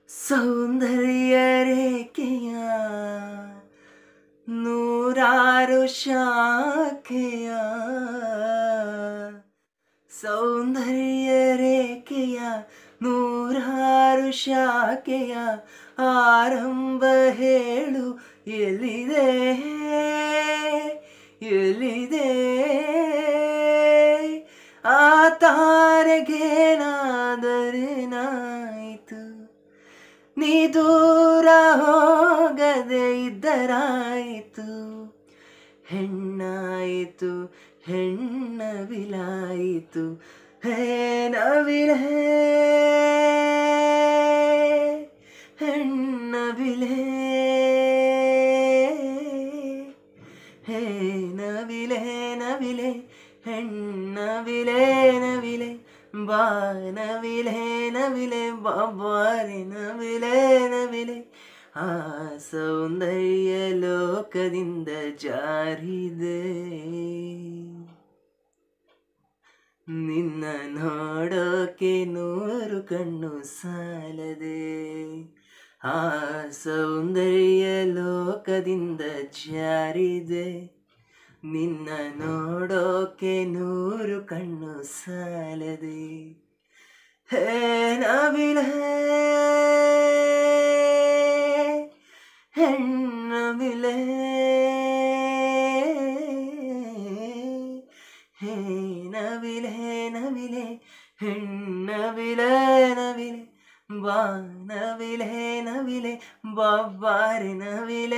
ಸೌಂದರ್ಯ ರೇಖೆಯ ನೂರಾರು ಶಾಖೆಯ ಸೌಂದರ್ಯ ರೇಖೆಯ ನೂರಾರು ಶಾಖೆಯ ಆರಂಭ ಹೇಳು ಎಲ್ಲಿದೆ ಎಲ್ಲಿದೆ ಆ ತಾರೆಗೇನಾದರೇನಾಯಿತು ನೀ ದೂರ ಹೋಗದೆ ಇದ್ದರಾಯಿತು ಹೆಣ್ಣಾಯಿತು ಹೆಣ್ಣವಿಲಾಯಿತು ಹೇ ನವಿಲೆ ಹೆಣ್ಣವಿಲೆ ಹೇ ನವಿಲೆ ನವಿಲೆ ಹೆಣ್ಣವಿಲೆ ನವಿಲೆ ಬಾ ನವಿಲೆ ನವಿಲೆ ಬಾಬಾರೆ ನವಿಲೆ ನವಿಲೆ ಆ ಸೌಂದರ್ಯ ಲೋಕದಿಂದ ಜಾರಿದೆ ನಿನ್ನ ನೋಡೋಕೆ ನೂರು ಕಣ್ಣು ಸಾಲದೆ ಆ ಸೌಂದರ್ಯ ಲೋಕದಿಂದ ಜಾರಿದೆ ನಿನ್ನ ನೋಡೋಕೆ ನೂರು ಕಣ್ಣು ಸಾಲದೆ ಹೇ ನವಿಲೆ ಹೆಣ್ಣವಿಲೆ ಹೇ ನವಿಲೆ ನವಿಲೆ ಹೆಣ್ಣವಿಲೆ ನವಿಲೆ ಬಾ ನವಿಲೆ ನವಿಲೆ ಬಾಬಾರೆ ನವಿಲೆ